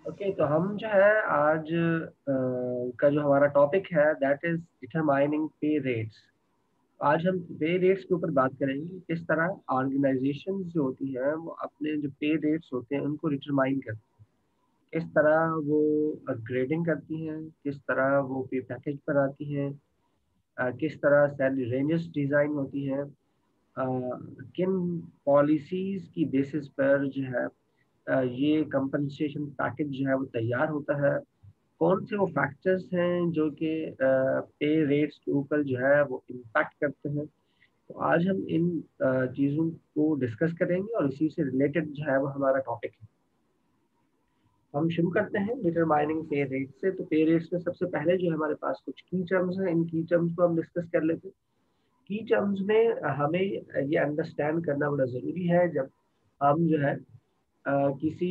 Okay, तो हम जो है आज का जो हमारा टॉपिक है that is determining pay rates. आज हम पे रेट्स के ऊपर बात करेंगे, किस तरह ऑर्गेनाइजेशन जो होती है वो अपने जो पे रेट्स होते हैं उनको डिटरमाइन करती हैं, किस तरह वो ग्रेडिंग करती हैं, किस तरह वो पे पैकेज बनाती हैं, किस तरह सैलरी रेंजेस डिज़ाइन होती हैं, किन पॉलिसीज की बेसिस पर जो है ये कंपनसेशन पैकेज जो है वो तैयार होता है, कौन से वो फैक्टर्स हैं जो कि पे रेट्स के ऊपर जो है वो इम्पैक्ट करते हैं। तो आज हम इन चीज़ों को डिस्कस करेंगे और इसी से रिलेटेड जो है वो हमारा टॉपिक है। हम शुरू करते हैं डिटरमाइनिंग पे रेट से। तो पे रेट्स में सबसे पहले जो हमारे पास कुछ की टर्म्स हैं, इन की टर्म्स को हम डिस्कस कर लेते हैं। की टर्म्स में हमें ये अंडरस्टैंड करना बड़ा ज़रूरी है, जब हम जो है किसी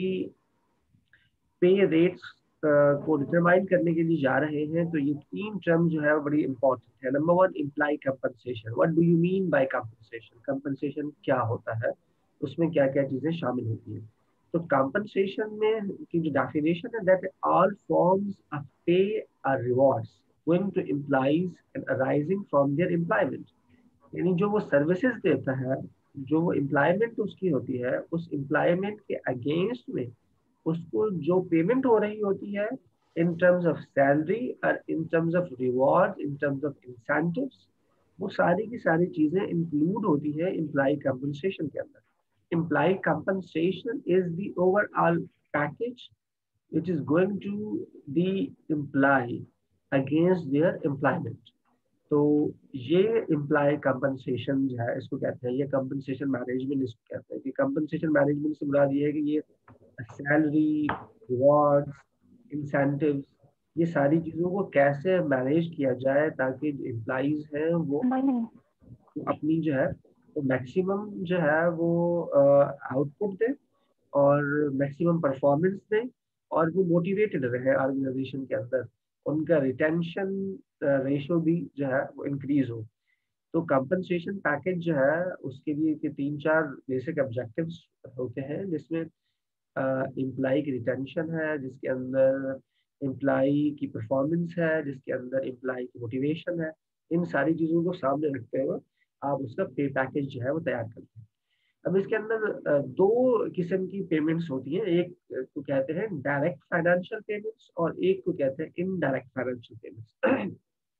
पे रेट्स को डिटरमाइन करने के लिए जा रहे हैं, तो ये तीन टर्म जो है वो बड़ी इंपॉर्टेंट है। Number one, employee compensation. What do you mean by compensation? Compensation क्या होता है, उसमें क्या क्या चीजें शामिल होती हैं। तो कंपनसेशन में की जो डेफिनेशन है that all forms of pay or rewards going to employees and arising from their employment. यानी जो वो सर्विसेज देता है, जो वो एम्प्लॉयमेंट उसकी होती है, उस एम्प्लॉयमेंट के अगेंस्ट में उसको जो पेमेंट हो रही होती है, इन टर्म्स ऑफ सैलरी और in terms of reward, in terms of incentives, वो सारी की सारी चीजें इंक्लूड होती है एम्प्लॉय कंपनसेशन के अंदर। Employee compensation is the overall package which is going to the employee against their employment। तो ये एम्प्लॉय कंपनसेशन जो है इसको कहते हैं, ये कंपनसेशन मैनेजमेंट इसको कहते हैं। कि कंपनसेशन मैनेजमेंट से मुराद ये है कि ये सैलरी, रिवॉर्ड्स, इंसेंटिव्स, ये सारी चीज़ों को कैसे मैनेज किया जाए ताकि जो एम्प्लॉइज हैं वो अपनी जो है वो मैक्सिमम जो है वो आउटपुट दें और मैक्सिमम परफॉर्मेंस दें, और वो मोटिवेटेड रहे ऑर्गेनाइजेशन के अंदर, उनका रिटेंशन रेशो भी जो है वो इंक्रीज हो। तो कंपनसेशन पैकेज जो है उसके लिए के तीन चार बेसिक ऑब्जेक्टिव्स होते हैं, जिसमें एम्प्लाई की रिटेंशन है, जिसके अंदर एम्प्लाई की परफॉर्मेंस है, जिसके अंदर एम्प्लाई की मोटिवेशन है। इन सारी चीज़ों को सामने रखते हुए आप उसका पे पैकेज जो है वो तैयार करते हैं। अब इसके अंदर दो किस्म की पेमेंट्स होती हैं। एक को कहते हैं डायरेक्ट फाइनेंशियल पेमेंट्स और एक को कहते हैं इनडायरेक्ट फाइनेंशियल पेमेंट्स।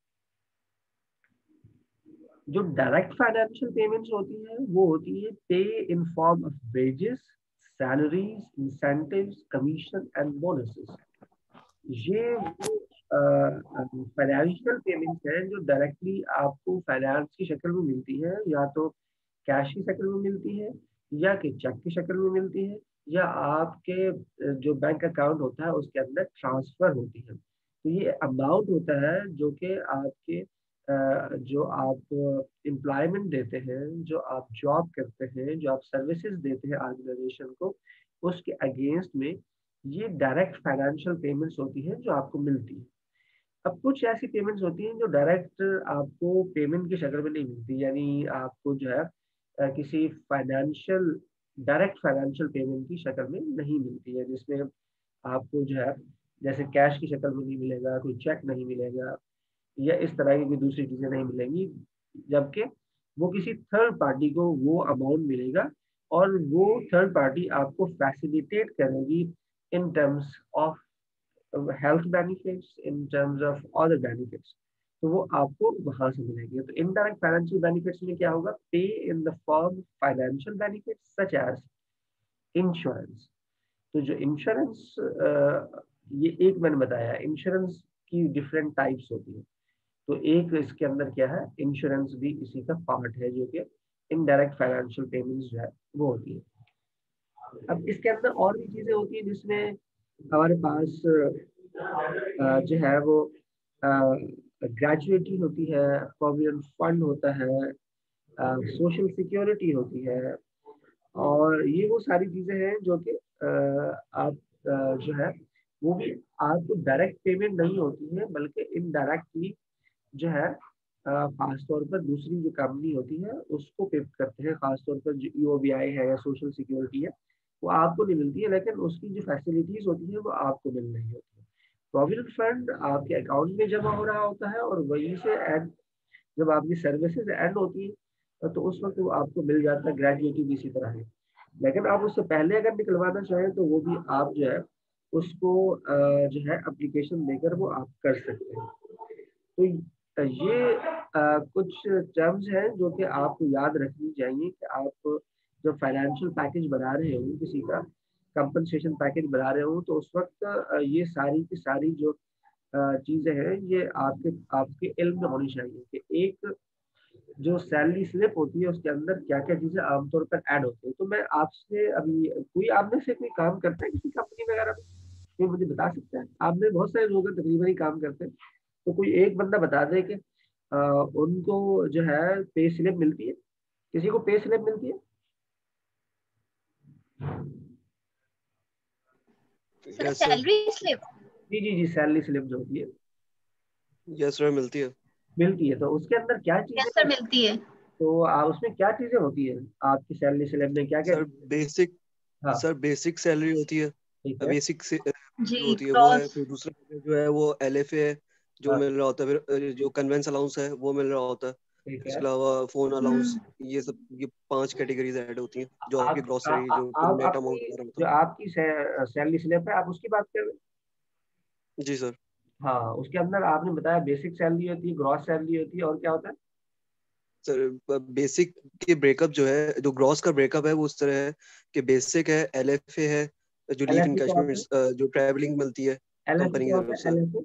जो डायरेक्ट फाइनेंशियल पेमेंट्स होती हैं वो होती है pay in form of wages, salaries, incentives, commission and bonuses. ये वो फाइनेंशियल पेमेंट्स हैं जो डायरेक्टली आपको फाइनेंस की शक्ल में मिलती है, या तो कैश की शक्ल में मिलती है, या कि चेक की शक्ल में मिलती है, या आपके जो बैंक अकाउंट होता है उसके अंदर ट्रांसफर होती है। तो ये अमाउंट होता है जो कि आपके जो आप एम्प्लॉयमेंट देते हैं, जो आप जॉब करते हैं, जो आप सर्विसेज देते हैं ऑर्गेनाइजेशन को, उसके अगेंस्ट में ये डायरेक्ट फाइनेंशियल पेमेंट्स होती हैं जो आपको मिलती है। अब कुछ ऐसी पेमेंट्स होती हैं जो डायरेक्ट आपको पेमेंट की शक्ल में नहीं मिलती, यानी आपको जो है किसी फाइनेंशियल डायरेक्ट फाइनेंशियल पेमेंट की शक्ल में नहीं मिलती है, जिसमें आपको जो है जैसे कैश की शक्ल में नहीं मिलेगा, कोई चेक नहीं मिलेगा, या इस तरह की कोई दूसरी चीजें नहीं मिलेंगी, जबकि वो किसी थर्ड पार्टी को वो अमाउंट मिलेगा, और वो थर्ड पार्टी आपको फैसिलिटेट करेगी in terms of health benefits, in terms of other benefits. तो वो आपको वहां से मिलेंगे। तो इनडायरेक्ट फाइनेंशियल बेनिफिट्स में क्या होगा? Pay in the form financial benefits such as insurance. तो जो इंश्योरेंस, ये एक मैंने बताया, इंश्योरेंस की डिफरेंट टाइप्स होती है। तो एक इसके अंदर क्या है, इंश्योरेंस भी इसी का पार्ट है, जो कि इनडायरेक्ट फाइनेंशियल पेमेंट्स जो है वो होती है। अब इसके अंदर और भी चीजें होती है, जिसमें हमारे पास जो है वो ग्रेजुएटी होती है, प्रोविडेंट फंड होता है, सोशल सिक्योरिटी होती है, और ये वो सारी चीजें हैं जो कि आप जो है वो भी आपको डायरेक्ट पेमेंट नहीं होती है, बल्कि इनडायरेक्टली जो है खासतौर पर दूसरी जो कंपनी होती है उसको पे करते हैं। खासतौर पर जो ईओबीआई है या सोशल सिक्योरिटी है, वो आपको नहीं मिलती है, लेकिन उसकी जो फैसिलिटीज होती है वो आपको मिल रही होती है। प्रोविडेंट फंड आपके अकाउंट में जमा हो रहा होता है और वहीं से एंड जब आपकी सर्विसेज एंड होती है तो उस वक्त वो आपको मिल जाता है। ग्रेजुएटी भी इसी तरह है, लेकिन आप उससे पहले अगर निकलवाना चाहें तो वो भी आप जो है उसको जो है एप्लीकेशन देकर वो आप कर सकते हैं। तो ये कुछ टर्म्स हैं जो कि आपको याद रखनी चाहिए कि आप जब फाइनेंशियल पैकेज बना रहे हो, किसी का कंपनसेशन पैकेज बना रहे हो, तो उस वक्त ये सारी की सारी जो चीजें हैं ये आपके आपके इल्म में होनी चाहिए कि एक जो सैलरी स्लिप होती है उसके अंदर क्या क्या चीजें आमतौर पर ऐड होती है। तो मैं आपसे अभी, कोई आप में से कोई काम करता है किसी कंपनी वगैरह में, कोई मुझे बता सकता है? आप में बहुत सारे लोग हैं, तकरीबन ही काम करते हैं, तो कोई एक बंदा बता दे कि उनको जो है पे स्लिप मिलती है, किसी को पे स्लिप मिलती है? Sir yes sir. Salary slip. जी जी जी, सैलरी स्लिप जो होती है यस सर, मिलती है। मिलती है, तो उसके अंदर क्या यस सर चीजें, मिलती है। तो उसमें क्या चीजें होती है? आपकी सैलरी स्लिप में क्या क्या सर चीजें? बेसिक हाँ, सर बेसिक सैलरी होती है। ठीक है, बेसिक से जी जो होती है वो है। क्रॉस। फिर दूसरा जो है वो LFA है जो हाँ, मिल रहा होता है। फिर जो कन्वेंस अलाउंस है वो मिल रहा होता है। ठीक है। इसके अलावा फोन अलाउंस, हम्म। ये सब, ये 5 कैटेगरीज ऐड होती हैं जो आपकी आप ग्रॉसरी जो पूरा आप नेट अमाउंट आपकी बता रहा होता जो आपकी सैलरी स्लिप है, आप उसकी बात कर रहे हैं? है। जी सर। हाँ, उसके अंदर आपने बताया बेसिक सैलरी होती है, ग्रॉस सैलरी होती है, और क्या होता है? सर बेसिक के ब्रेकअप जो है, जो ग्रॉस का ब्रेकअप है वो उस तरह है कि बेसिक है, LFA है, जो लीव एलएफए क्या होता इनकैशमेंट, है? जो ट्रैवलिंग मिलती है एलएफए कंपनी क्या की होता तरफ है? से। LFA,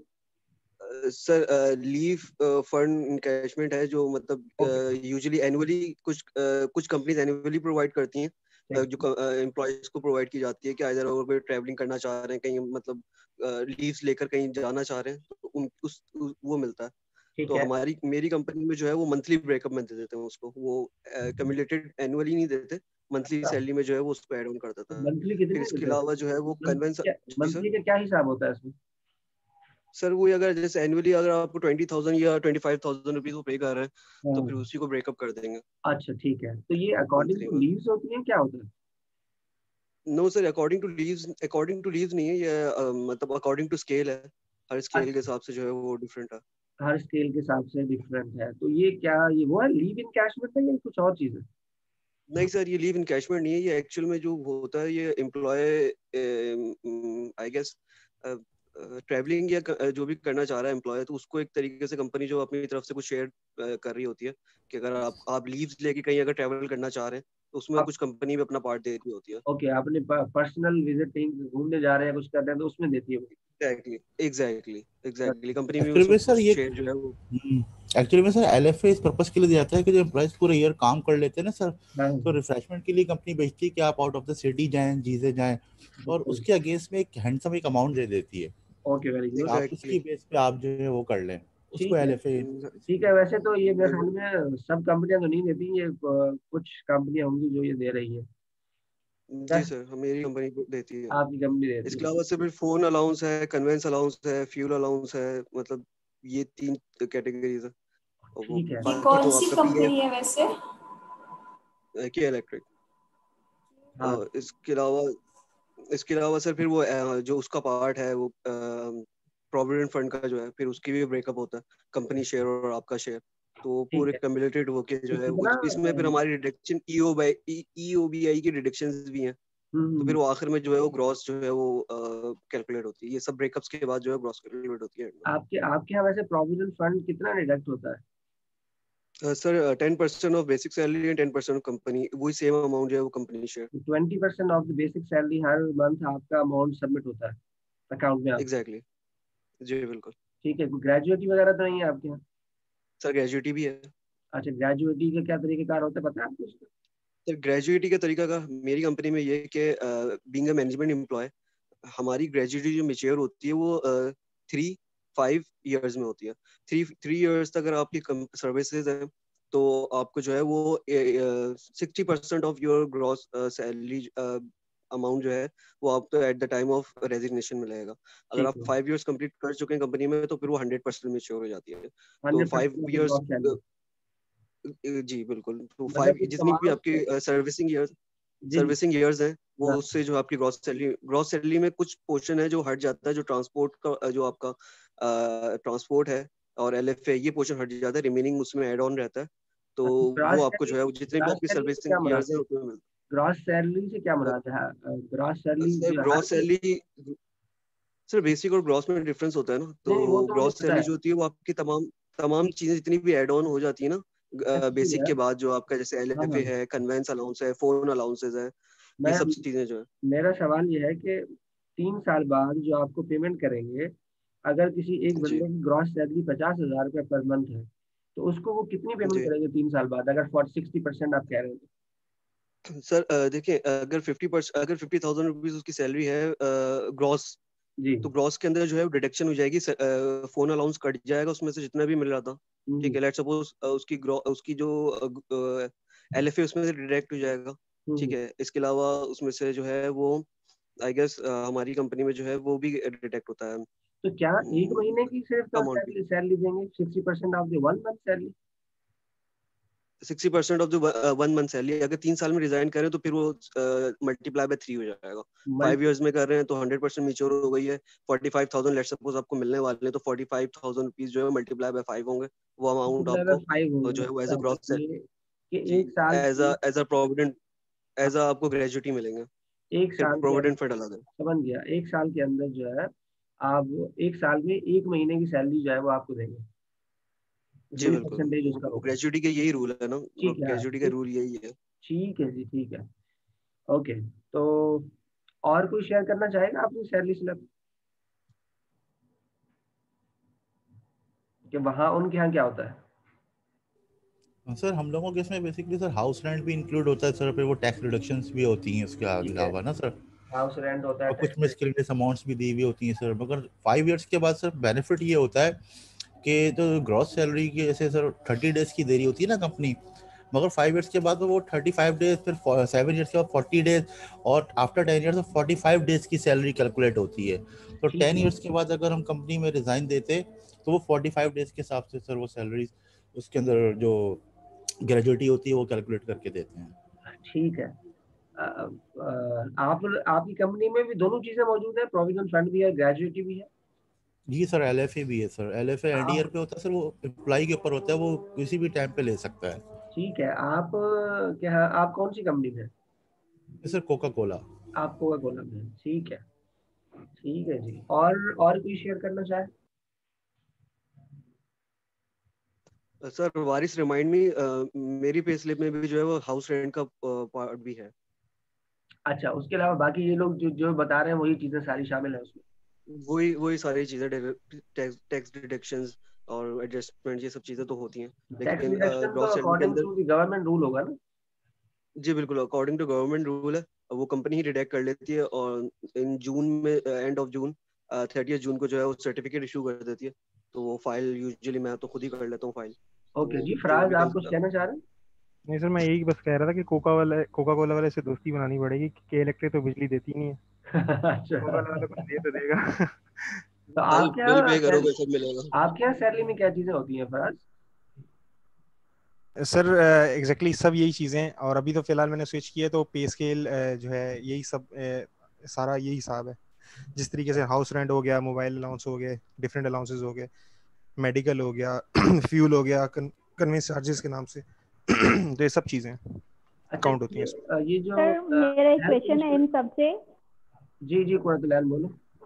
sir leave fund encashment है जो ओके, मतलब यूजुअली एनुअली कुछ कंपनीज एनुअली प्रोवाइड करती हैं। ठीक। जो एम्प्लॉयज को प्रोवाइड की जाती है कि अगर वो कोई ट्रैवलिंग करना चाह रहे हैं कहीं, मतलब लीव्स लेकर कहीं जाना चाह रहे हैं तो वो मिलता है। ठीक तो है। हमारी मेरी कंपनी में जो है वो मंथली ब्रेकअप में दे देते हैं उसको। वो कम्युलेटेड एनुअली नहीं देते, मंथली अच्छा, सैलरी में जो है वो उसको ऐड ऑन कर तो देता है। मंथली फिर कितने इसके देते अलावा जो है वो हैं? कन्वेंस। जी सर। मंथली का क्या हिसाब होता है इसमें? सर वो अगर जैसे एनुअली अगर आपको 20,000 या 25,000 रुपीज वो पे कर रहे हैं तो फिर हाँ, उसी को ब्रेकअप कर देंगे अच्छा ठीक है, तो ये अकॉर्डिंग मंथली टू में। लीव्स होती है, क्या होता है? No sir, according to leaves नहीं है ये, मतलब अकॉर्डिंग टू स्केल है। हर स्केल के अच्छा, हिसाब से जो है वो डिफरेंट है। हर स्केल के हिसाब से डिफरेंट है, तो ये क्या, ये वो है लीव इनकैशमेंट है या कुछ और चीज है? नहीं सर, ये लीव इनकैशमेंट नहीं है। ये एक्चुअल में जो होता है ये एम्प्लॉय, आई गेस, ट्रैवलिंग या जो भी करना चाह रहा है एम्प्लॉय, तो उसको एक तरीके से कंपनी जो अपनी तरफ से कुछ शेयर कर रही होती है कि अगर आप लीव्स लेके कहीं अगर ट्रैवल करना चाह रहे हैं तो उसमें आप कुछ कंपनी भी अपना पार्ट दे रही होती है। ओके, आपने पर्सनल विजिटिंग घूमने जा रहे हैं, कुछ कर रहे हैं, तो उसमें देती है वो। एग्जैक्टली एग्जैक्टली एग्जैक्टली, कंपनी भी एक्चुअली में उसमें सर कुछ ये शेयर जो है वो। एक्चुअली में सर LFA इस पर्पस के लिए दिया जाता है कि जो एम्प्लॉयज पूरे ईयर काम कर लेते हैं ना सर, हाँ, तो रिफ्रेशमेंट के लिए कंपनी भेजती है कि आप आउट ऑफ द सिटी जाएं, जीजे जाएं, और बिल्कुल। उसके अगेंस्ट में एक हैंडसम एक अमाउंट दे देती है ओके, वेरी कि गुड। आप एग्जैक्टली। उसकी बेस पे आप जो है वो कर लें, उसको ठीक है, LFA। ठीक है। वैसे तो ये मेरे मैं ख्याल में सब कंपनियां तो नहीं देती, ये कुछ कंपनियां होंगी जो ये दे रही है। क्या जी सर, मेरी कंपनी देती है। आपकी कंपनी देती इसके है? अलावा सिर्फ फोन अलाउंस है, कन्वेंस अलाउंस है, फ्यूल अलाउंस है, मतलब ये 3 कैटेगरीज है। और वो ठीक है। ये बाकी कौन तो सी आपका कंपनी है वैसे? के इलेक्ट्रिक। हाँ, इसके अलावा सर फिर वो जो उसका पार्ट है वो प्रोविडेंट फंड का जो है, फिर उसकी भी ब्रेकअप होता है, कंपनी शेयर और आपका शेयर। तो वो ठीक पूरे है। कम्युलेटेड होके जो तो है कितना इसमें फिर हमारी डिडक्शन EOBI की डिडक्शंस भी हैं। तो हम्म, फिर वो आखिर में जो है वो ग्रॉस जो है वो कैलकुलेट होती है। ये सब ब्रेकअप्स के बाद जो है ग्रॉस कैलकुलेट होती है। आपके आपके यहाँ वैसे प्रोविडेंट फंड कितना डिडक्ट होता है? Sir 10% of basic salary and 10% of company, वही सेम अमाउंट जो है वो company share. 20% of the basic salary हर मंथ आपका अमाउंट सबमिट होता है अकाउंट में आप? एग्जैक्टली। जी बिल्कुल। ठीक है, ग्रेजुएटी वगैरह तो नहीं है आपके यहाँ? सर ग्रेजुएटी भी है। अच्छा, ग्रेजुएटी के क्या तरीकेकार होता है, पता है आपको उसका? सर ग्रेजुएटी का तरीका का मेरी कंपनी में ये है कि बीइंग अ मैनेजमेंट एम्प्लॉय, हमारी ग्रेजुएटी जो मेच्योर होती है वो 3-5 ईयर्स में होती है। थ्री ईयर्स तक अगर आपकी सर्विसेज है तो आपको जो है वो 60% of your gross salary amount जो है वो आपको at the time of resignation मिलेगा। अगर ठीक आप है, 5 ईयर्स कंप्लीट कर चुके हैं कंपनी में तो फिर वो 100% मेच्योर हो जाती है। तो 100% five of years gross salary? जी बिल्कुल। तो मतलब 5 कुछ जितनी भी कमाल आपकी सर्विसिंग ईयर। सर्विसिंग ईयर्स हैं वो, हाँ। उससे जो आपकी ग्रॉस सैलरी में कुछ पोर्शन है जो हट जाता है, जो ट्रांसपोर्ट का जो आपका ट्रांसपोर्ट है और एलएफए, ये पोर्शन हट जाता है, रिमेनिंग उसमें ऐड ऑन रहता है। तो वो आपको जो है जितने भी आपकी से क्या सर्विसिंग मुराद ईयर्स है? हैं उसमें मिलता ग्रॉस सैलरी से क्या है। मुराद है? ग्रॉस सैलरी सर जो हर ग्रॉस सैलरी, सर बेसिक और ग्रॉस में डिफरेंस होता है ना, तो नहीं, वो तो मुझे ग्रॉस पता सैलरी है। जो होती है वो आपकी तमाम तमाम ठीक चीजें जितनी भी ऐड ऑन हो जाती है ना एक्चुअली बेसिक है। के बाद, जो आपका जैसे हाँ एलएफए हाँ। है, कन्वेंस अलाउंस है, फोन अलाउंसेस है, ये मैं सब चीजें जो है। मेरा सवाल ये है कि 3 साल बाद जो आपको पेमेंट करेंगे, अगर किसी एक जी बंदे की ग्रॉस सैलरी 50,000 रुपये पर मंथ है, तो उसको वो कितनी पेमेंट जी करेंगे 3 साल बाद, अगर 60% आप कह रहे हैं तो? सर देखिए, अगर 50,000 रुपीज उसकी सैलरी है ग्रॉस, जी। तो ग्रॉस के अंदर जो है डिडक्शन हो जाएगी, फोन अलाउंस कट जाएगा उसमें से जितना भी मिल रहा था। ठीक हम्म है, लेट्स सपोज उसकी जो एलएफए उसमें से डिडक्ट हो जाएगा। ठीक हम्म। है, इसके अलावा उसमें से जो है वो आई गेस हमारी कंपनी में जो है वो भी डिटेक्ट होता है तो क्या एक महीने की सिर्फ अमाउंट भी। सैलरी सैलरी देंगे, 60% of the 1 month salary? 60% of the 1 month salary, अगर 3 साल में रिजाइन करें तो फिर वो मल्टीप्लाई बाय 3 हो जाएगा। 5 इयर्स में कर रहे हैं तो 100% मेच्योर हो गई है। 45,000 लेट सपोज आपको मिलने वाले हैं, तो 45,000 रुपीज जो है मल्टीप्लाई बाय 5 होंगे, वो अमाउंट मल्टीप्लाई बाय आपको 5 जो होंगे, है वो एज अ मतलब ग्रॉस, ये कि जी, एक साल की। As a provident, as a आपको ग्रेजुटी मिलेंगे, एक फिर साल के अंदर, प्रोविडेंट फंड अलग है। समझ गया, एक साल के अंदर जो है आप एक साल में एक महीने की सैलरी जो है वो आपको देंगे, जी जो भी बिल्कुल, परसेंटेज उसका वो होगा। ग्रेजुटी के यही रूल है ना, ठीक है, हाँ, ग्रेजुटी का रूल यही है। ठीक है जी, ठीक है। ओके। तो और कोई शेयर करना चाहेगा अपनी सैलरी स्लिप, कि वहाँ उनके यहाँ क्या होता है? सर हम लोगों के इसमें बेसिकली सर हाउस रेंट भी इंक्लूड होता है सर, फिर वो टैक्स रिडक्शंस भी होती हैं उसके ठीक है, अलावा ना सर, हाउस रेंट होता है, और कुछ टैक्स। मिसकेलेनियस अमाउंट्स भी दी हुई होती हैं सर। मगर 5 इयर्स के बाद सर बेनिफिट ये होता है कि जो ग्रॉस सैलरी की जैसे सर 30 डेज की देरी होती है ना कंपनी, मगर 5 इयर्स के बाद वो 35 डेज, फिर 7 इयर्स के बाद 40 डेज, और आफ्टर 10 इयर्स 45 डेज की सैलरी कैलकुलेट होती है। तो ठीक 10 इयर्स है। के बाद अगर हम कंपनी में रिजाइन देते तो वो 45 डेज के हिसाब से सर वो सैलरी उसके अंदर जो ग्रेजुएटी होती है वो कैलकुलेट करके देते हैं। ठीक है। आप आपकी कंपनी में भी दोनों चीजें मौजूद है, प्रोविडेंट फंड भी है, ग्रेजुएटी भी है? जी सर, एलएफए भी है सर। एलएफए एनडीआर आप, पे होता है सर, वो एम्प्लॉय के ऊपर होता है, वो किसी भी टाइम पे ले सकता है। ठीक है। आप क्या, आप कौन सी कंपनी में हैं? Sir Coca Cola. आप कोका कोला में हैं, ठीक है। ठीक है जी। और कोई शेयर करना चाहे? सर वारिस रिमाइंड मी, मेरी पे स्लिप में भी जो है वो हाउस रेंट का पार्ट भी है। अच्छा, उसके अलावा बाकी ये लोग जो जो बता रहे हैं वही चीजें सारी शामिल है उसमें? वही वही सारी चीजें, टैक्स डिडक्शंस और एडजस्टमेंट, ये सब चीजें तो होती हैं, टैक्स लेकिन डिडक्शन तो ग्रॉस सैलरी के अकॉर्डिंग अंदर, टू द गवर्नमेंट रूल होगा ना? जी बिल्कुल अकॉर्डिंग टू गवर्नमेंट रूल है, वो कंपनी ही डिडक्ट कर लेती है, और इन जून में, एंड ऑफ जून, 30 जून को जो है वो सर्टिफिकेट इशू कर देती है। तो वो फाइल यूजुअली मैं तो खुद ही कर लेता हूँ फाइल, ओके तो जी। जो फराज, भी आप कुछ कहना चाह रहे हैं? नहीं सर, मैं यही बस कह रहा था कि कोका कोला वाले से दोस्ती बनानी पड़ेगी, के इलेक्ट्रिक तो बिजली देती नहीं है, कोका अच्छा। कोला वाला कुछ दे तो देगा। तो बिल आपके बिल यहाँ पे करोगे सब मिलेगा। आपके यहाँ सैलरी में क्या चीजें होती हैं फराज? सर एग्जैक्टली सब यही चीज़ें, और अभी तो फिलहाल मैंने स्विच किया तो पे स्केल जो है यही सब सारा यही हिसाब है। जिस तरीके से हाउस रेंट हो गया, मोबाइल अलाउंस हो गए, डिफरेंट अलाउंसेस हो गए, मेडिकल हो गया, फ्यूल हो गया, कन्वेंस चार्जेस के नाम से, तो ये सब चीज़ें अच्छा, काउंट होती हैं इसमें। ये जो सर मेरा एक हेल्थ क्वेश्चन है इन इंश्योरेंस। सब से। जी जी, कुरतुलैन बोलो।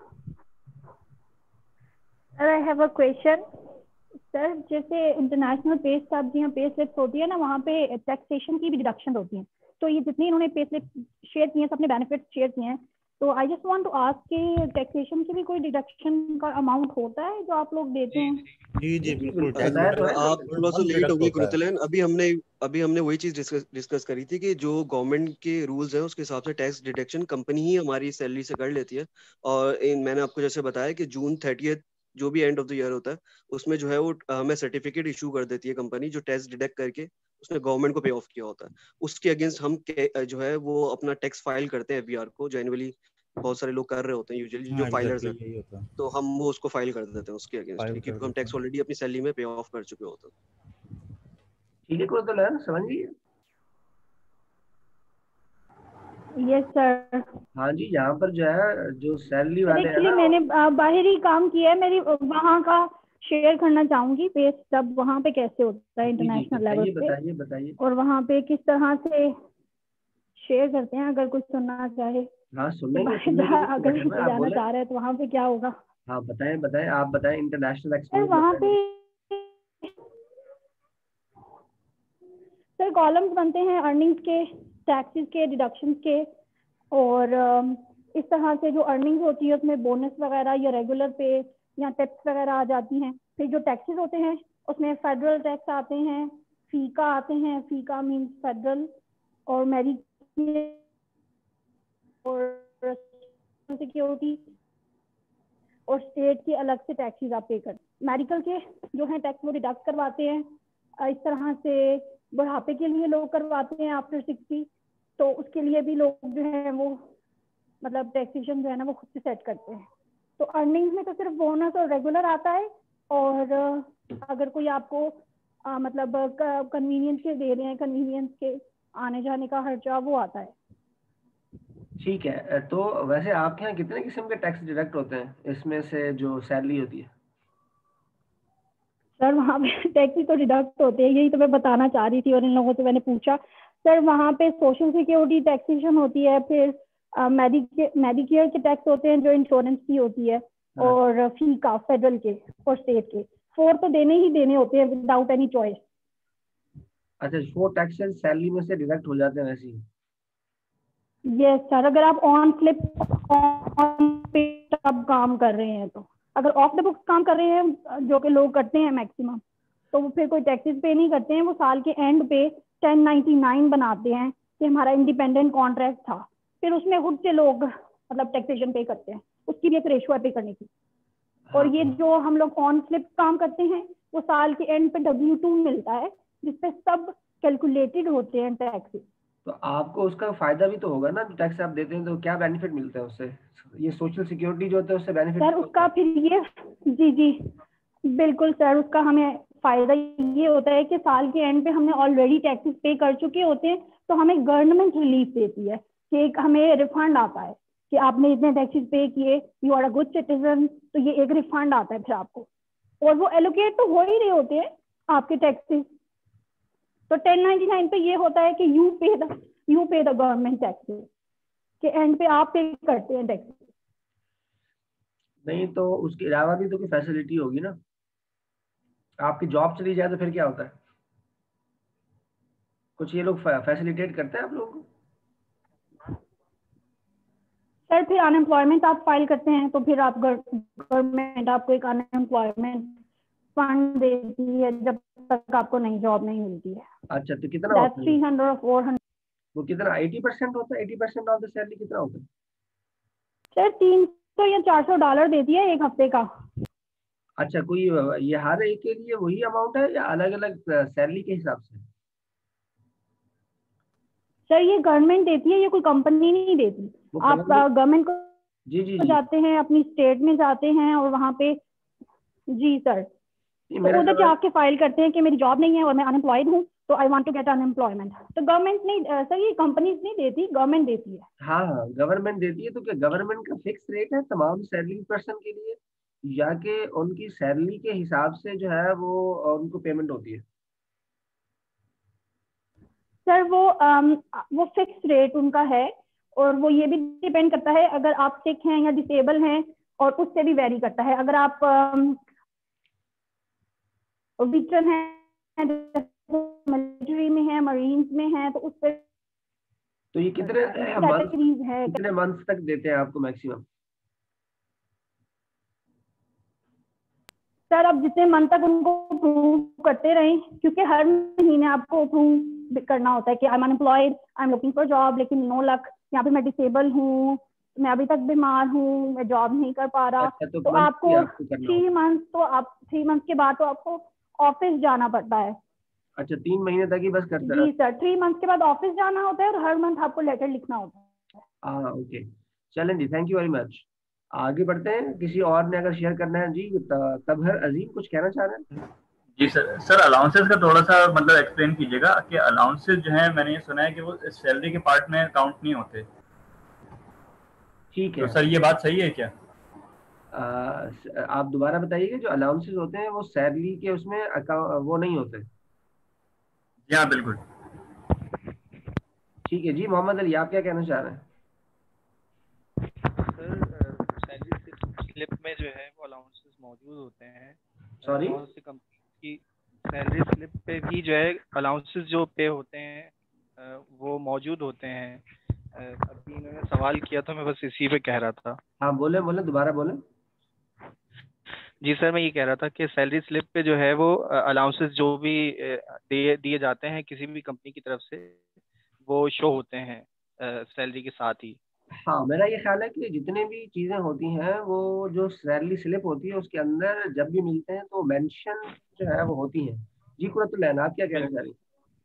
Sir I have a question. Sir जैसे इंटरनेशनल पे स्टब यहाँ पे स्लिप्स होती है ना, वहाँ पे टैक्सेशन की भी डिडक्शन होती है। तो ये जितनी इन्होंने पे स्लिप शेयर किए हैं, सबने बेनिफिट शेयर किए हैं, तो I just want to ask कि टैक्सेशन की भी कोई डिडक्शन का अमाउंट होता है जो आप लोग देते हैं? जी जी जी जी, बिल्कुल, बिल्कुल टैक्स बताया तो है। आप थोड़ा सा फंड लेट हो डिडक्ट गई होता है। गुरुतुलैन, अभी हमने वही चीज डिस्कस करी थी कि जो गवर्नमेंट के रूल्स हैं उसके हिसाब से टैक्स डिडक्शन कंपनी ही हमारी सैलरी से कर लेती है। और मैंने आपको जैसे बताया कि जून 30 जो भी एंड ऑफ द ईयर होता है, उसमें जो है वो हमें सर्टिफिकेट इशू कर देती है कंपनी, जो टैक्स डिडक्ट करके उसने गवर्नमेंट को पे ऑफ किया होता है। उसके अगेंस्ट हम जो है वो अपना टैक्स फाइल करते हैं एफबीआर को, जो एनुअली बहुत सारे लोग कर रहे होते हैं, यूजुअली जो हाँ फाइलर्स एग्जैक्टली हैं। यही होता है, तो हम वो उसको फाइल कर देते हैं उसके अगेंस्ट, फाइल कर क्योंकि हम देते टैक्स हैं। ऑलरेडी अपनी सैलरी में पे ऑफ कर चुके होते हैं। ठीक है कुरतुलैन, समझ गई? Yes sir. हाँ जी, यहाँ पर जो है जो सैलरी सर वाले हैं एक्चुअली ना, मैंने बाहरी काम किया है, मेरी वहाँ का शेयर करना चाहूंगी पे सब वहाँ पे कैसे होता है जी जी इंटरनेशनल लेवल बताइए पे, बताइए बताइए। और वहाँ पे किस तरह से शेयर करते हैं, अगर कुछ सुनना चाहे हाँ कि सुनने के लिए तो अगर बैठे हुए हैं, नीचे आप जाना बोले। चाह रहे हैं तो वहाँ पे क्या होगा। हाँ बताएं बताएं, आप बताएं, इंटरनेशनल सर एक्सपीरियंस वहाँ बताएं। पे सर कॉलम्स बनते हैं अर्निंग्स के, टैक्सेस के, डिडक्शंस के, और इस तरह से जो अर्निंग्स होती है उसमें बोनस वगैरह या रेगुलर पे या टैक्स वगैरह आ जाती हैं। फिर जो टैक्सेस होते हैं उसमें फेडरल टैक्स आते हैं, फीका आते हैं, फीका मीन्स फेडरल, और मेडिकेयर और सिक्योरिटी, और स्टेट के अलग से टैक्सेस आप पे कर। मेडिकल के जो है टैक्स वो डिडक्ट करवाते हैं। इस तरह से बुढ़ापे के लिए लोग करवाते हैं आफ्टर 60, तो उसके लिए भी लोग जो है वो मतलब टैक्सेशन जो है ना वो खुद से सेट करते हैं। तो अर्निंग्स में तो सिर्फ बोनस और रेगुलर आता है, और अगर कोई आपको मतलब कन्वीनियंस के दे रहे हैं, कन्वीनियंस के आने जाने का खर्चा वो आता है। ठीक है, तो वैसे आपके यहाँ कितने किस्म के टैक्स डिडक्ट होते हैं इसमें से जो सैलरी होती है? सर वहाँ पे टैक्स तो डिडक्ट होते हैं, यही तो मैं बताना चाह रही थी और इन लोगों से मैंने पूछा। सर वहाँ पे सोशल सिक्योरिटी टैक्सेशन होती है, फिर मेडिकेयर के टैक्स होते हैं जो इंश्योरेंस की होती है, हाँ। और फीका फेडरल के और स्टेट के। 4 तो देने ही देने होते हैं विदाउट एनी चॉइस। अच्छा, 4 टैक्सेस सैलरी में से डिडक्ट हो जाते हैं वैसे ही? यस सर, अगर आप ऑन फ्लिप ऑन पे अब काम कर रहे हैं तो। अगर ऑफ द बुक्स काम कर रहे हैं जो कि लोग करते हैं मैक्सिमम, तो वो फिर कोई टैक्सेस पे नहीं करते हैं, वो साल के एंड पे 1099 बनाते हैं कि हमारा इंडिपेंडेंट कॉन्ट्रैक्ट था, फिर उसमें खुद से लोग मतलब टैक्सेशन पे करते हैं, उसकी भी एक रेशो है पे करने की। और ये जो हम लोग ऑन फ्लिप काम करते हैं वो साल के एंड पे W2 मिलता है जिसपे सब कैलकुलेटेड होते हैं टैक्सेस। तो आपको उसका फायदा भी तो होगा ना, टैक्स आप देते हैं तो क्या बेनिफिट मिलता है उससे? ये सोशल सिक्योरिटी जो होता है उससे बेनिफिट सर उसका फिर ये, जी जी बिल्कुल सर, उसका हमें फायदा ये होता है कि साल के एंड पे हमने ऑलरेडी टैक्सेस पे कर चुके होते हैं, तो हमें गवर्नमेंट रिलीफ देती है कि एक हमें रिफंड आता है कि आपने इतने टैक्सेस पे किए, you are a good citizen, तो ये एक रिफंड आता है फिर आपको, और वो एलोकेट तो हो ही रहे होते हैं आपके टैक्सेस। तो 1099 पे ये होता है कि you pay the government taxes, के एंड पे आप पे करते हैं टैक्सेस। नहीं तो उसके अलावा भी तो कोई फैसिलिटी होगी ना, आपकी जॉब चली जाए तो फिर क्या होता है? कुछ ये लोग फैसिलिटेट करते हैं आप लोगों को? सर फिर अनएम्प्लॉयमेंट आप फाइल करते हैं तो फिर आप गवर्नमेंट आपको एक अनएम्प्लॉयमेंट फंड देती है जब तक आपको नई जॉब नहीं मिलती है। अच्छा, तो कितना होता है 300 और 400। वो कितना 80% होता है? 80% ऑफ द सैलरी कितना होता है? सर 300 या $400 देती है एक हफ्ते का। अच्छा, कोई ये हर एक के लिए वही अमाउंट है या अलग अलग सैलरी के हिसाब से? सर ये गवर्नमेंट देती है, ये कोई कंपनी नहीं देती। वो आप गवर्नमेंट जी जी को जी जाते हैं, अपनी स्टेट में जाते हैं और वहाँ पे, जी सर, ये तो मेरा उधर सवाल। जाके फाइल करते हैं कि मेरी जॉब नहीं है और मैं अनएम्प्लॉयड हूँ, तो I want to get unemployment. तो गवर्नमेंट नहीं सर, ये कंपनीज नहीं देती, गवर्नमेंट देती है। हाँ हाँ, गवर्नमेंट देती है। तो क्या गवर्नमेंट का फिक्स रेट है तमाम सैलरी पर्सन के लिए, या कि उनकी सैलरी के हिसाब से जो है वो उनको पेमेंट होती है? सर वो फिक्स रेट उनका है, और वो ये भी डिपेंड करता है अगर आप सिक हैं या डिसेबल हैं, और उससे भी वेरी करता है। अगर आप वेटरन हैं, मिलिट्री में है, मरीन्स में है, तो उस पर तो ये कितने कैटेगरीज है। कितने मंथ्स तक देते हैं आपको मैक्सिमम? सर अब जितने मंथ तक उनको अप्रूव करते रहें, क्योंकि हर महीने आपको अप्रूव करना होता है कि I am unemployed, I am looking for job, लेकिन नो लक, या फिर मैं डिसेबल हूँ, मैं अभी तक बीमार हूँ, मैं जॉब नहीं कर पा रहा। अच्छा, तो तो मंथली आपको आपको करना 3 होगा? मंथ तो आप 3 मंथ के बाद तो आपको ऑफिस जाना पड़ता है। अच्छा, 3 महीने तक ही बस करते हैं? जी सर, 3 मंथ के बाद ऑफिस जाना होता है और हर मंथ आपको लेटर लिखना होता है। हाँ ओके, चलें जी, थैंक यू वेरी मच। आगे बढ़ते हैं, किसी और ने अगर शेयर करना है जी। तबहर अजीम कुछ कहना चाह रहे हैं? जी सर। सर अलाउंसेस का थोड़ा सा मतलब एक्सप्लेन कीजिएगा कि अलाउंसेस जो है मैंने ये सुना है कि वो सैलरी के पार्ट में काउंट नहीं होते, ठीक है। तो सर ये बात सही है क्या? आप दोबारा बताइएगा, जो अलाउंसेस होते हैं वो सैलरी के उसमें वो नहीं होते? जी हाँ बिल्कुल। ठीक है जी, मोहम्मद अली आप क्या कहना चाह रहे हैं? सर सैलरी स्लिप में जो है वो अलाउंसेस मौजूद होते हैं। सॉरी? बहुत सी कंपनी की सैलरी स्लिप पे भी जो है अलाउंसेस जो पे होते हैं वो मौजूद होते हैं। अभी इन्होंने सवाल किया था, मैं बस इसी पे कह रहा था। हाँ बोले बोले, दोबारा बोले। जी सर, मैं ये कह रहा था कि सैलरी स्लिप पे जो है वो अलाउंसेस जो भी दिए दिए जाते हैं किसी भी कंपनी की तरफ से, वो शो होते हैं सैलरी के साथ ही। हाँ, मेरा ये ख्याल है कि जितने भी चीजें होती हैं वो जो सैलरी स्लिप होती है उसके अंदर जब भी मिलते हैं तो मेंशन जो है वो होती है। जी कुरतुल, आप क्या कहना चाह रही हैं?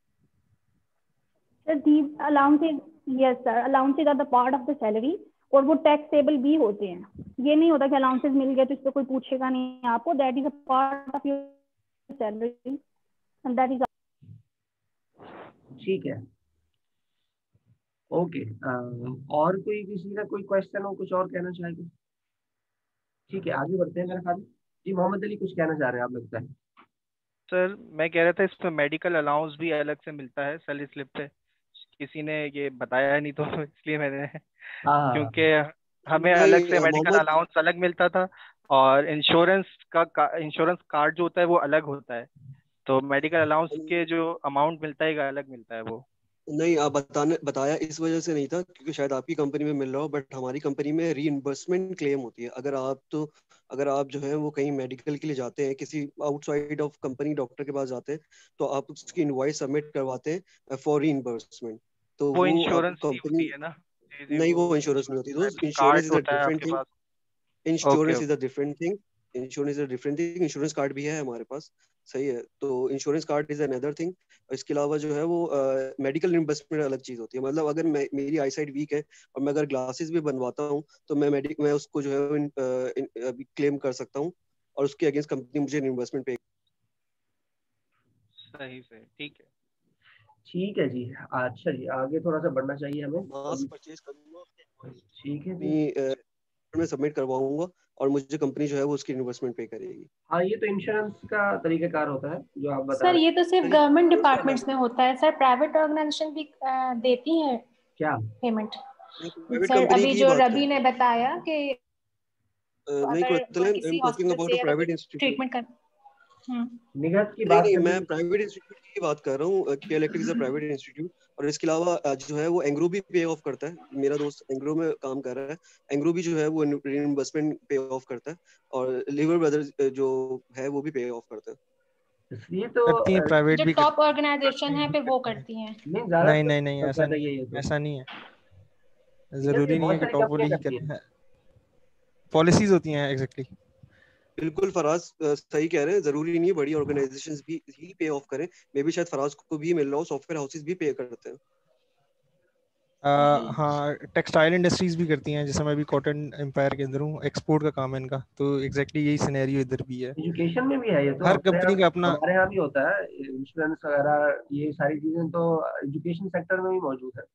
Sir, these allowances, yes sir, allowances are the part of the salary और वो टैक्सेबल भी होते हैं। ये नहीं होता कि अलाउंसेस मिल गए तो इस पे कोई पूछेगा नहीं आपको। That is a part of your salary and that is. ठीक है, ओके। और कोई किसी का कोई क्वेश्चन हो, कुछ और कहना चाहेंगे? ठीक है, आगे बढ़ते हैं मेरा ख्याल। जी मोहम्मद अली कुछ कहना चाह रहे हैं आप, लगता है। सर मैं कह रहा था इसमें मेडिकल अलाउंस भी अलग से मिलता है सैलरी स्लिप पे। किसी ने ये बताया नहीं तो इसलिए मैंने हाँ क्योंकि हमें अलग से नहीं मेडिकल मोहम्मद, अलाउंस अलग मिलता था और इंश्योरेंस कार्ड जो होता है वो अलग होता है। तो मेडिकल अलाउंस के जो अमाउंट मिलता है अलग मिलता है वो। नहीं आप बताया इस वजह से नहीं था क्योंकि शायद आपकी कंपनी में मिल रहा हो, बट हमारी कंपनी में रीइंबर्समेंट क्लेम होती है। अगर आप जो है वो कहीं मेडिकल के लिए जाते हैं, किसी आउटसाइड ऑफ कंपनी डॉक्टर के पास जाते हैं, तो आप उसकी इनवॉइस सबमिट करवाते हैं फॉर रीइंबर्समेंट। तो वो वो आप इंश्योरेंस ही कंपनी, होती है ना? जी जी, नहीं वो वो इंश्योरेंस नहीं होती दोस्त, insurance insurance card is a होता है डिफरेंट आपके थिंग। पास। Okay insurance is a okay. Different thing. Insurance is a different thing. Insurance card भी है हमारे पास, सही है। तो insurance card is another thing. इसके अलावा जो है वो मेडिकल रिम्बर्समेंट अलग चीज होती है। मतलब अगर मेरी आई साइड वीक है और मैं अगर ग्लासेस भी बनवाता हूँ तो मैं उसको जो है अभी क्लेम कर सकता हूँ और उसके अगेंस्ट कंपनी मुझे रिम्बर्समेंट पे। सही सही, ठीक है। ठीक है जी। अच्छा जी, आगे थोड़ा सा बढ़ना चाहिए हमें मास अभी। परचेज करूंगा ठीक है जी। अपनी में सबमिट करवाऊंगा और मुझे कंपनी जो है वो उसकी रिम्बर्समेंट पे करेगी। हाँ, ये तो इंश्योरेंस का तरीकाकार होता है जो आप बता सर रहे ये तो सिर्फ नहीं, गवर्नमेंट insurance का अलग डिपार्टमेंट्स में होता है सर, प्राइवेट ऑर्गेनाइजेशन भी देती हैं हैं। क्या? पेमेंट। नहीं, प्राइवेट सर कंपनी अभी की जो बात कर रवि ने बताया कि नहीं अगर कोई कोई आई एम किसी टॉकिंग हॉस्पिटल अबाउट से अ अगर कोई प्राइवेट इंस्टीट्यूट। ट्रीटमेंट कर। निगत की नहीं बात नहीं, कर मैं रही प्राइवेट इंस्टीट्यूट की बात कर रहा हूँ कि electric is a private institute. और इसके अलावा जो है वो एंग्रो भी पे ऑफ करता है। मेरा दोस्त एंग्रो में काम कर रहा है। एंग्रो भी जो है वो रिइंबर्समेंट पे ऑफ करता है और लिवर ब्रदर्स जो है वो भी पे ऑफ करता है। ये तो करती हैं, प्राइवेट जो भी टॉप करती ऑर्गेनाइजेशन है फिर वो हैं। करती हैं। नहीं, नहीं ज्यादातर नहीं नहीं, ऐसा ज्यादा नहीं यही है है, तो। ऐसा नहीं है। निगत ये जरूरी नहीं बहुत है कि सारी टॉप कंपनियां वाली ही करती हैं। करें। पॉलिसीज होती हैं एग्जैक्टली। बिल्कुल फराज सही कह रहे हैं। जरूरी नहीं है बड़ी ऑर्गेनाइजेशंस भी ही पे ऑफ करें। मे बी शायद फराज को भी मिल रहा हो, सॉफ्टवेयर हाउसेस भी पे करते हैं। हाँ, टेक्सटाइल इंडस्ट्रीज भी करती हैं, जैसे मैं अभी कॉटन एम्पायर के अंदर हूँ, एक्सपोर्ट का काम है इनका, तो एग्जैक्टली यही सिनेरियो इधर भी है। एजुकेशन में भी है ये तो, हर कंपनी का अपना। हमारे यहाँ भी होता है इंश्योरेंस वगैरह, ये सारी चीजें तो एजुकेशन सेक्टर में भी मौजूद है।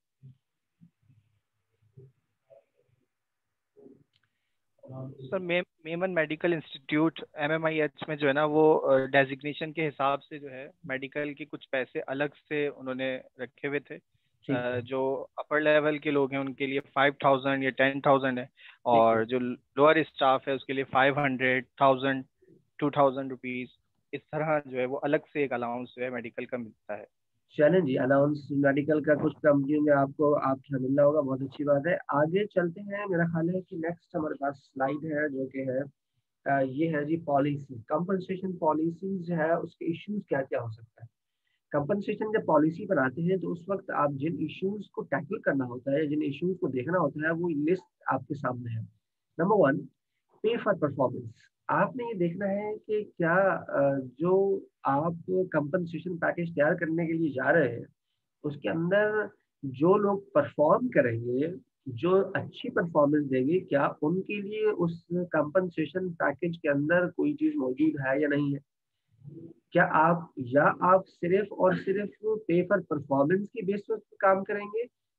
Sir Memon medical institute MMIH में जो है ना वो डेजिग्नेशन के हिसाब से जो है मेडिकल के कुछ पैसे अलग से उन्होंने रखे हुए थे। ठीक है, जो अपर लेवल के लोग हैं उनके लिए 5000 या 10,000 है। ठीक है। और जो लोअर स्टाफ है उसके लिए 500, 1000, 2000 रुपीज। इस तरह जो है वो अलग से एक अलाउंस जो है मेडिकल का मिलता है। चलें जी, अलाउंस मेडिकल का कुछ कंपनियों में आपको मिल रहा होगा, बहुत अच्छी बात है। आगे चलते हैं। मेरा ख्याल है कि नेक्स्ट हमारे पास स्लाइड है जो कि है ये है जी पॉलिसी कंपनसेशन पॉलिसी जो है उसके इश्यूज क्या क्या हो सकता है। कंपनसेशन जब पॉलिसी बनाते हैं तो उस वक्त आप जिन इश्यूज को टैकल करना होता है, जिन इश्यूज को देखना होता है, वो लिस्ट आपके सामने है। Number one, pay for performance. आपने ये देखना है कि क्या जो आप कंपनसेशन पैकेज तैयार करने के लिए जा रहे हैं उसके अंदर जो लोग परफॉर्म करेंगे, जो अच्छी परफॉर्मेंस देंगे, क्या उनके लिए उस कंपनसेशन पैकेज के अंदर कोई चीज मौजूद है या नहीं है। क्या आप सिर्फ और सिर्फ पे फॉर परफॉर्मेंस की बेस पर काम करेंगे,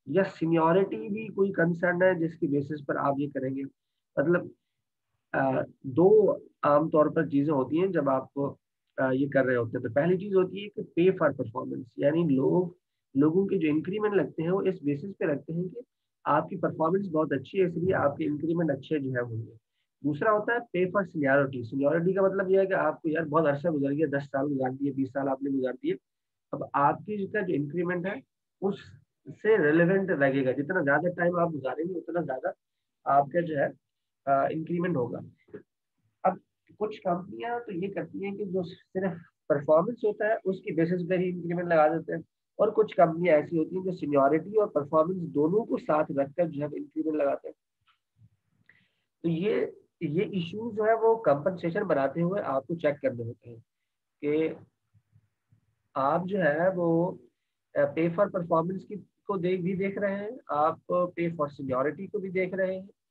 या सीनियरिटी भी कोई कंसर्न है जिसकी बेसिस पर आप ये करेंगे? मतलब दो आमतौर पर चीजें होती हैं जब आप ये कर रहे होते हैं। तो पहली चीज होती है कि पे फॉर परफॉर्मेंस, यानी लोगों के जो इंक्रीमेंट लगते हैं वो इस बेसिस पे लगते हैं कि आपकी परफॉर्मेंस बहुत अच्छी है इसलिए आपके इंक्रीमेंट अच्छे जो है होंगे। दूसरा होता है पे फॉर सीनियरिटी। सीनियरिटी का मतलब यह है कि आपको यार बहुत अरसा गुजर गया, 10 साल गुजार दिए, 20 साल आपने गुजार दिए, अब आपकी जितना जो इंक्रीमेंट है उससे रिलेवेंट लगेगा। जितना ज्यादा टाइम आप गुजारेंगे उतना ज्यादा आपका जो है इंक्रीमेंट होगा। अब कुछ कंपनियां तो ये करती हैं कि जो सिर्फ परफॉर्मेंस होता है उसकी बेसिस पर ही इंक्रीमेंट लगा देते हैं, और कुछ कंपनियां ऐसी होती हैं जो सीनियरिटी और परफॉर्मेंस दोनों को साथ रखकर जो है इंक्रीमेंट लगाते हैं। तो ये इश्यू जो है वो कंपनसेशन बनाते हुए आपको चेक करने होते हैं कि आप जो है वो पे फॉर परफॉर्मेंस की को भी देख रहे हैं, आप पे फॉर सीनियरिटी को भी देख रहे हैं,